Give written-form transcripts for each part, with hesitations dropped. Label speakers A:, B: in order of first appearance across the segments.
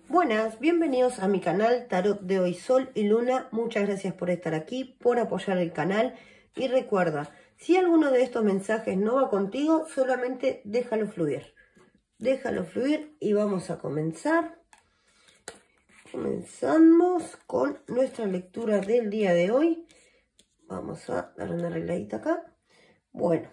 A: Buenas, bienvenidos a mi canal Tarot de Hoy Sol y Luna. Muchas gracias por estar aquí, por apoyar el canal. Y recuerda, si alguno de estos mensajes no va contigo, solamente déjalo fluir. Déjalo fluir y vamos a comenzar. Comenzamos con nuestra lectura del día de hoy. Vamos a dar una arregladita acá. Bueno.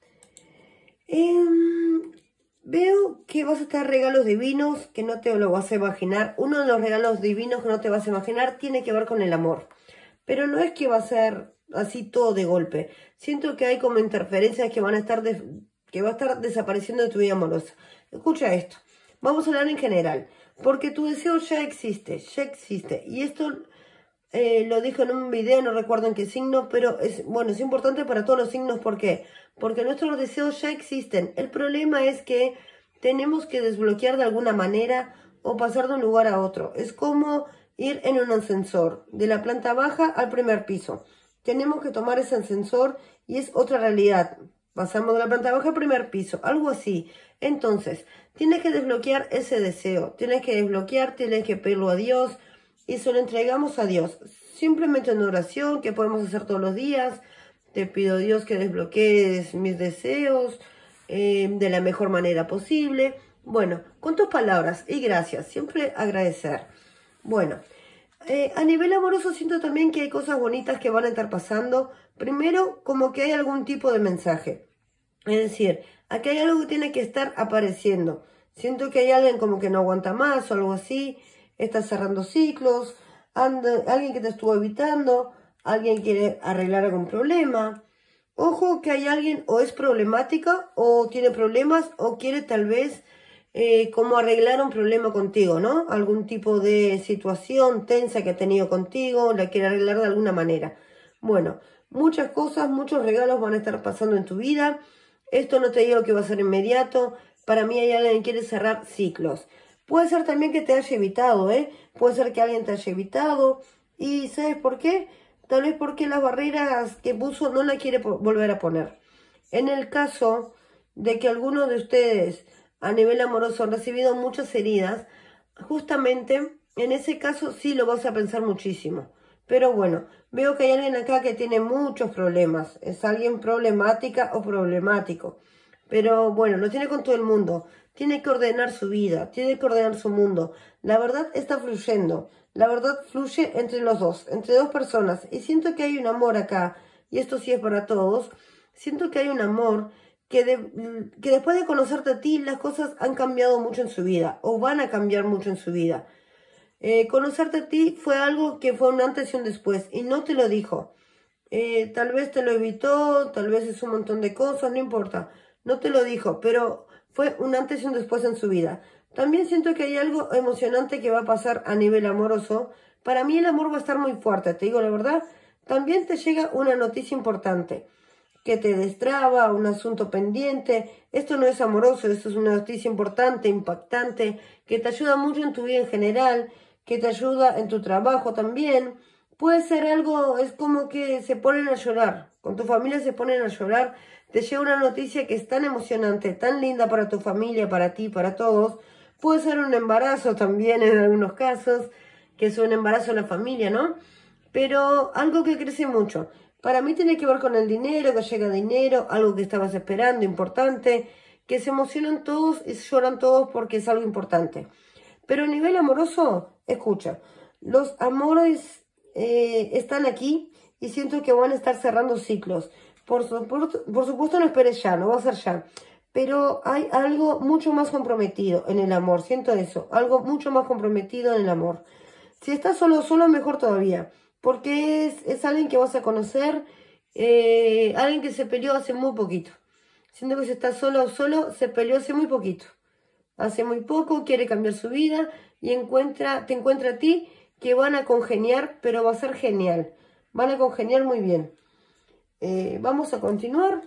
A: Veo que vas a estar regalos divinos que no te lo vas a imaginar. Uno de los regalos divinos que no te vas a imaginar tiene que ver con el amor. Pero no es que va a ser así todo de golpe. Siento que hay como interferencias que van a estar que va a estar desapareciendo de tu vida amorosa. Escucha esto. Vamos a hablar en general. Porque tu deseo ya existe, ya existe. Y esto lo dijo en un video, no recuerdo en qué signo, pero es importante para todos los signos. ¿Por qué? Porque nuestros deseos ya existen. El problema es que tenemos que desbloquear de alguna manera o pasar de un lugar a otro. Es como ir en un ascensor, de la planta baja al primer piso. Tenemos que tomar ese ascensor y es otra realidad. Pasamos de la planta baja al primer piso, algo así. Entonces, tienes que desbloquear ese deseo. Tienes que desbloquear, tienes que pedirlo a Dios y se lo entregamos a Dios. Simplemente en oración que podemos hacer todos los días. Te pido, Dios, que desbloquees mis deseos de la mejor manera posible. Bueno, con tus palabras y gracias. Siempre agradecer. Bueno, a nivel amoroso siento también que hay cosas bonitas que van a estar pasando. Primero, como que hay algún tipo de mensaje. Es decir, aquí hay algo que tiene que estar apareciendo. Siento que hay alguien como que no aguanta más o algo así. Está cerrando ciclos. Alguien que te estuvo evitando. Alguien quiere arreglar algún problema. Ojo que hay alguien o es problemática o tiene problemas o quiere tal vez como arreglar un problema contigo, ¿no? Algún tipo de situación tensa que ha tenido contigo, la quiere arreglar de alguna manera. Bueno, muchas cosas, muchos regalos van a estar pasando en tu vida. Esto no te digo que va a ser inmediato. Para mí hay alguien que quiere cerrar ciclos. Puede ser también que te haya evitado, ¿eh? Puede ser que alguien te haya evitado. ¿Y sabes por qué? Tal vez porque las barreras que puso no la quiere volver a poner. En el caso de que alguno de ustedes a nivel amoroso han recibido muchas heridas, justamente en ese caso sí lo vas a pensar muchísimo. Pero bueno, veo que hay alguien acá que tiene muchos problemas. Es alguien problemática o problemático. Pero bueno, lo tiene con todo el mundo. Tiene que ordenar su vida, tiene que ordenar su mundo. La verdad está fluyendo. La verdad fluye entre los dos, entre dos personas. Y siento que hay un amor acá. Y esto sí es para todos. Siento que hay un amor que después de conocerte a ti, las cosas han cambiado mucho en su vida. O van a cambiar mucho en su vida. Conocerte a ti fue algo que fue un antes y un después. Y no te lo dijo. Tal vez te lo evitó, tal vez es un montón de cosas, no importa. No te lo dijo, pero fue un antes y un después en su vida. También siento que hay algo emocionante que va a pasar a nivel amoroso. Para mí el amor va a estar muy fuerte, te digo la verdad. También te llega una noticia importante que te destraba, un asunto pendiente. Esto no es amoroso, esto es una noticia importante, impactante, que te ayuda mucho en tu vida en general, que te ayuda en tu trabajo también. Puede ser algo, es como que se ponen a llorar, con tu familia se ponen a llorar. Te llega una noticia que es tan emocionante, tan linda para tu familia, para ti, para todos. Puede ser un embarazo también en algunos casos, que es un embarazo en la familia, ¿no? Pero algo que crece mucho. Para mí tiene que ver con el dinero, que llega dinero, algo que estabas esperando, importante, que se emocionan todos y lloran todos porque es algo importante. Pero a nivel amoroso, escucha, los amores están aquí y siento que van a estar cerrando ciclos. Por supuesto no esperes ya, no va a ser ya. Pero hay algo mucho más comprometido en el amor, siento eso, algo mucho más comprometido en el amor. Si estás solo, mejor todavía, porque es alguien que vas a conocer, alguien que se peleó hace muy poquito. Siento que si estás solo, se peleó hace muy poquito. Hace muy poco, quiere cambiar su vida y te encuentra a ti que van a congeniar, pero va a ser genial. Van a congeniar muy bien. Vamos a continuar.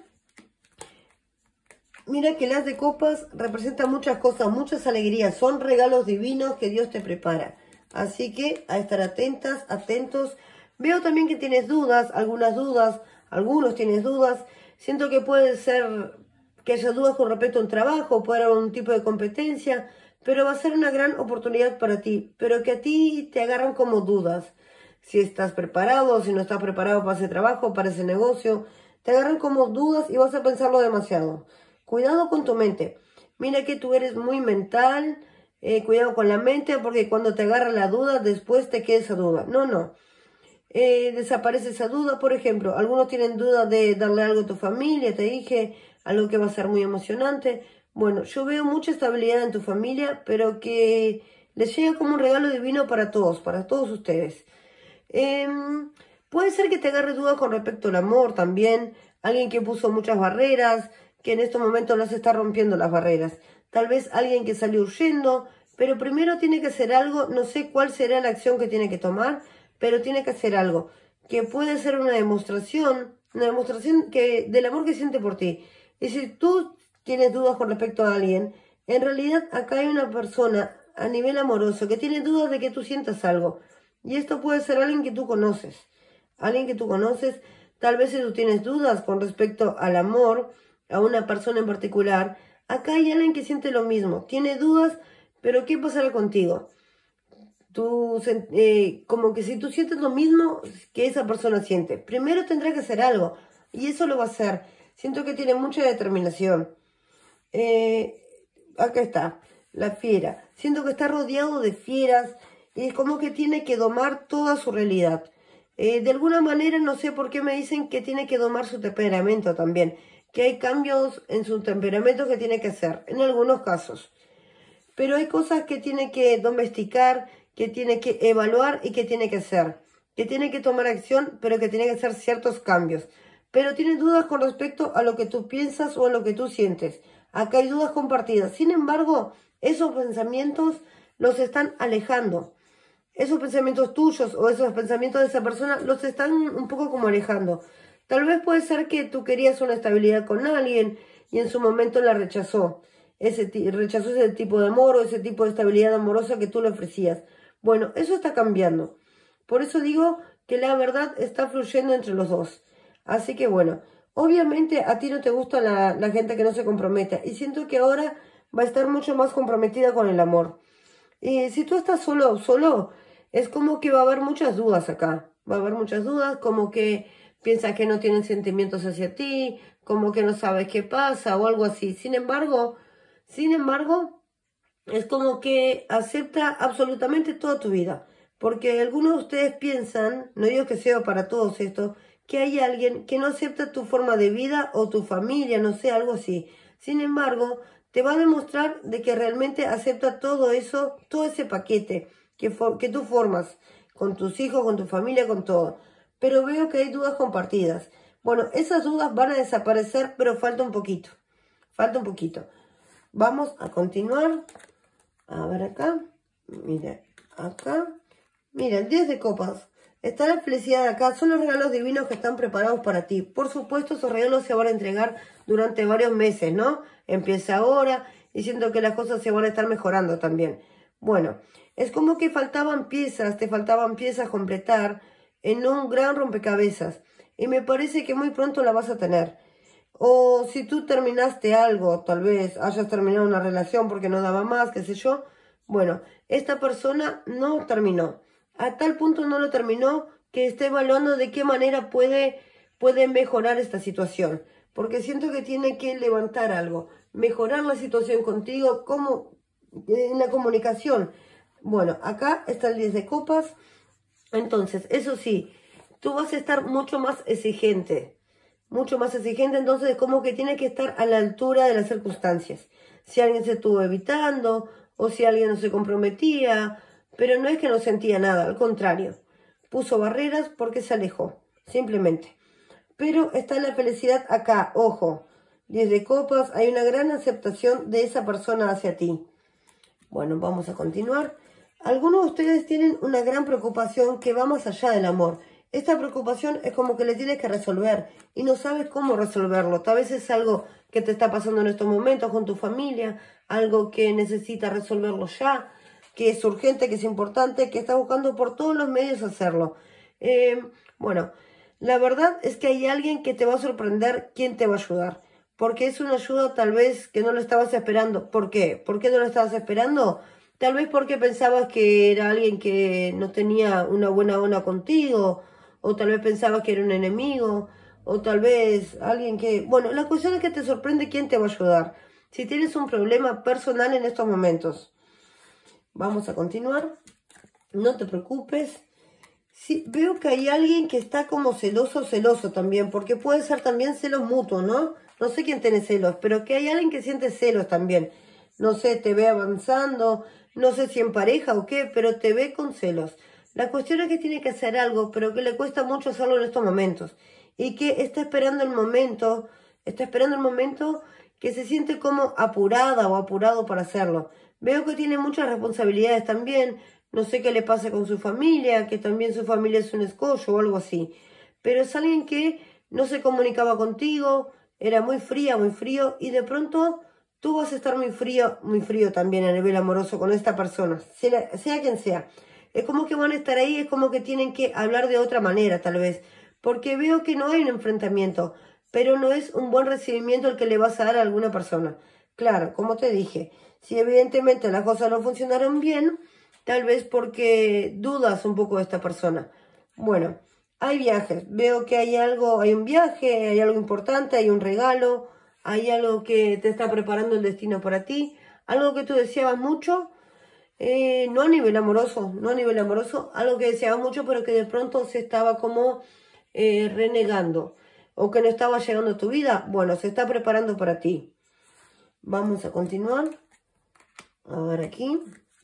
A: Mira que el as de copas representa muchas cosas, muchas alegrías. Son regalos divinos que Dios te prepara. Así que a estar atentas, atentos. Veo también que tienes dudas, algunos tienes dudas. Siento que puede ser que haya dudas con respecto a un trabajo, puede haber un tipo de competencia. pero va a ser una gran oportunidad para ti, pero que a ti te agarran como dudas. Si estás preparado, si no estás preparado para ese trabajo, para ese negocio, te agarran como dudas y vas a pensarlo demasiado. Cuidado con tu mente. Mira que tú eres muy mental, cuidado con la mente, porque cuando te agarra la duda, después te queda esa duda. No. Desaparece esa duda. Por ejemplo, algunos tienen duda de darle algo a tu familia, te dije, algo que va a ser muy emocionante. Bueno, yo veo mucha estabilidad en tu familia, pero que les llega como un regalo divino para todos ustedes. Puede ser que te agarre duda con respecto al amor también, alguien que puso muchas barreras, que en estos momentos las está rompiendo las barreras. Tal vez alguien que salió huyendo, pero primero tiene que hacer algo, no sé cuál será la acción que tiene que tomar, pero tiene que hacer algo, que puede ser una demostración del amor que siente por ti. Y si tú tienes dudas con respecto a alguien, en realidad acá hay una persona a nivel amoroso que tiene dudas de que tú sientas algo. Y esto puede ser alguien que tú conoces. Alguien que tú conoces, tal vez si tú tienes dudas con respecto al amor, a una persona en particular, acá hay alguien que siente lo mismo, tiene dudas, pero ¿qué pasará contigo? Como que si tú sientes lo mismo que esa persona siente, primero tendrá que hacer algo, y eso lo va a hacer. Siento que tiene mucha determinación. Acá está, la fiera. Siento que está rodeado de fieras, y es como que tiene que domar toda su realidad. De alguna manera, no sé por qué me dicen que tiene que domar su temperamento también, que hay cambios en su temperamento que tiene que hacer, en algunos casos. Pero hay cosas que tiene que domesticar, que tiene que evaluar y que tiene que hacer. Que tiene que tomar acción, pero que tiene que hacer ciertos cambios. Pero tiene dudas con respecto a lo que tú piensas o a lo que tú sientes. Acá hay dudas compartidas. Sin embargo, esos pensamientos los están alejando. Esos pensamientos tuyos o esos pensamientos de esa persona los están un poco como alejando. Tal vez puede ser que tú querías una estabilidad con alguien y en su momento la rechazó. Rechazó ese tipo de amor o ese tipo de estabilidad amorosa que tú le ofrecías. Bueno, eso está cambiando. Por eso digo que la verdad está fluyendo entre los dos. Así que bueno, obviamente a ti no te gusta la gente que no se compromete. Y siento que ahora va a estar mucho más comprometida con el amor. Y si tú estás solo, es como que va a haber muchas dudas acá. Va a haber muchas dudas, como que piensas que no tienen sentimientos hacia ti, como que no sabes qué pasa o algo así. Sin embargo, es como que acepta absolutamente toda tu vida. Porque algunos de ustedes piensan, no digo que sea para todos esto, que hay alguien que no acepta tu forma de vida o tu familia, no sé, algo así. Sin embargo, te va a demostrar de que realmente acepta todo eso, todo ese paquete que tú formas con tus hijos, con tu familia, con todo. Pero veo que hay dudas compartidas. Bueno, esas dudas van a desaparecer, pero falta un poquito. Falta un poquito. Vamos a continuar. A ver acá. Mira, acá. Mira, el 10 de copas. Está la felicidad acá. Son los regalos divinos que están preparados para ti. Por supuesto, esos regalos se van a entregar durante varios meses, ¿no? Empieza ahora y siento que las cosas se van a estar mejorando también. Bueno, es como que te faltaban piezas a completar en un gran rompecabezas. Y me parece que muy pronto la vas a tener. O si tú terminaste algo, tal vez hayas terminado una relación porque no daba más, qué sé yo. Bueno, esta persona no terminó. A tal punto no lo terminó que está evaluando de qué manera puede mejorar esta situación. Porque siento que tiene que levantar algo, mejorar la situación contigo, como en la comunicación. Bueno, acá está el 10 de copas. Entonces, eso sí, tú vas a estar mucho más exigente. Entonces como que tiene que estar a la altura de las circunstancias. Si alguien se estuvo evitando o si alguien no se comprometía, pero no es que no sentía nada, al contrario, puso barreras porque se alejó, simplemente. Pero está la felicidad acá, ojo, 10 de copas, hay una gran aceptación de esa persona hacia ti. Bueno, vamos a continuar. Algunos de ustedes tienen una gran preocupación que va más allá del amor. Esta preocupación es como que le tienes que resolver y no sabes cómo resolverlo. Tal vez es algo que te está pasando en estos momentos con tu familia, algo que necesitas resolverlo ya, que es urgente, que es importante, que estás buscando por todos los medios hacerlo. Bueno, la verdad es que hay alguien que te va a sorprender quién te va a ayudar. porque es una ayuda tal vez que no lo estabas esperando. ¿Por qué? ¿Por qué no lo estabas esperando? Tal vez porque pensabas que era alguien que no tenía una buena onda contigo, o tal vez pensabas que era un enemigo, o tal vez alguien que... Bueno, la cuestión es que te sorprende quién te va a ayudar. Si tienes un problema personal en estos momentos. Vamos a continuar. No te preocupes. Sí, veo que hay alguien que está como celoso también, porque puede ser también celos mutuos, ¿no? No sé quién tiene celos, pero que hay alguien que siente celos también. No sé, te ve avanzando, no sé si en pareja o qué, pero te ve con celos. La cuestión es que tiene que hacer algo, pero que le cuesta mucho hacerlo en estos momentos. Y que está esperando el momento que se siente como apurada o apurado para hacerlo. Veo que tiene muchas responsabilidades también. No sé qué le pasa con su familia, que también su familia es un escollo o algo así. Pero es alguien que no se comunicaba contigo, era muy fría, muy frío, y de pronto tú vas a estar muy frío también a nivel amoroso con esta persona, sea quien sea. Es como que van a estar ahí, es como que tienen que hablar de otra manera tal vez, porque veo que no hay un enfrentamiento, pero no es un buen recibimiento el que le vas a dar a alguna persona. Claro, como te dije, si evidentemente las cosas no funcionaron bien, tal vez porque dudas un poco de esta persona. Bueno, hay viajes. Veo que hay algo, hay un viaje, hay algo importante, hay un regalo, hay algo que te está preparando el destino para ti, algo que tú deseabas mucho, no a nivel amoroso, algo que deseabas mucho, pero que de pronto se estaba como renegando, o que no estaba llegando a tu vida. Bueno, se está preparando para ti. Vamos a continuar. A ver aquí.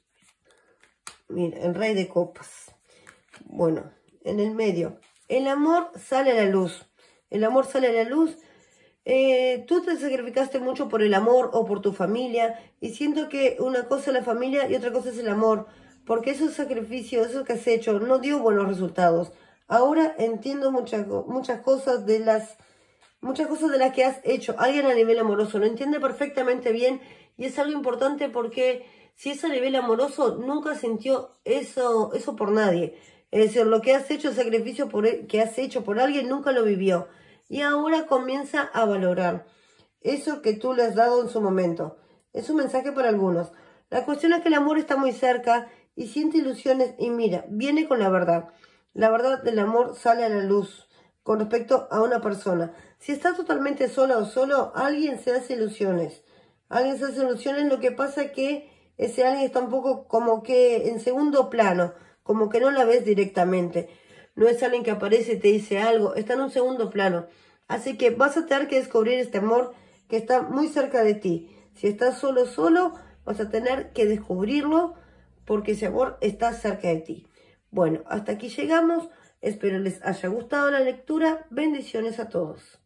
A: Mira, el Rey de Copas. Bueno, en el medio. El amor sale a la luz. El amor sale a la luz. Tú te sacrificaste mucho por el amor o por tu familia. Y siento que una cosa es la familia y otra cosa es el amor. Porque esos sacrificios, eso que has hecho, no dio buenos resultados. Ahora entiendo muchas cosas de las que has hecho. Alguien a nivel amoroso lo entiende perfectamente bien. Y es algo importante porque si es a nivel amoroso, nunca sintió eso por nadie. Es decir, lo que has hecho, el sacrificio que has hecho por alguien, nunca lo vivió. Y ahora comienza a valorar eso que tú le has dado en su momento. Es un mensaje para algunos. La cuestión es que el amor está muy cerca y siente ilusiones. Y mira, viene con la verdad. La verdad del amor sale a la luz con respecto a una persona. Si está totalmente sola o solo, alguien se hace ilusiones. Alguien se hace ilusiones, lo que pasa es que ese alguien está un poco como que en segundo plano, como que no la ves directamente. No es alguien que aparece y te dice algo, está en un segundo plano. Así que vas a tener que descubrir este amor que está muy cerca de ti. Si estás solo, vas a tener que descubrirlo porque ese amor está cerca de ti. Bueno, hasta aquí llegamos. Espero les haya gustado la lectura. Bendiciones a todos.